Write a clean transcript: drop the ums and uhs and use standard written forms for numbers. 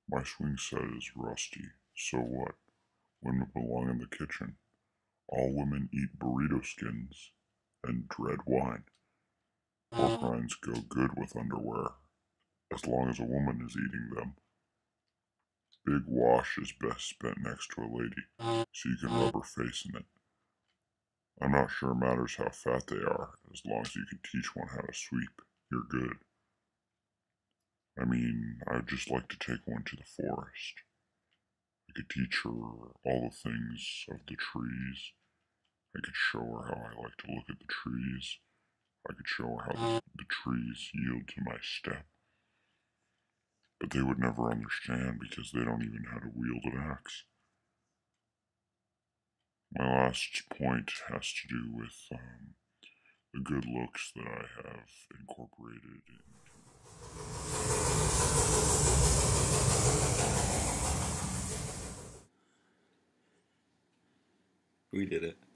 My swing set is rusty. So what? Women belong in the kitchen. All women eat burrito skins and dread wine. Pork rinds go good with underwear, as long as a woman is eating them. Big wash is best spent next to a lady, so you can rub her face in it. I'm not sure it matters how fat they are, as long as you can teach one how to sweep, you're good. I mean, I'd just like to take one to the forest. I could teach her all the things of the trees. I could show her how I like to look at the trees. I could show her how the trees yield to my step. But they would never understand because they don't even know how to wield an axe. My last point has to do with the good looks that I have incorporated We did it.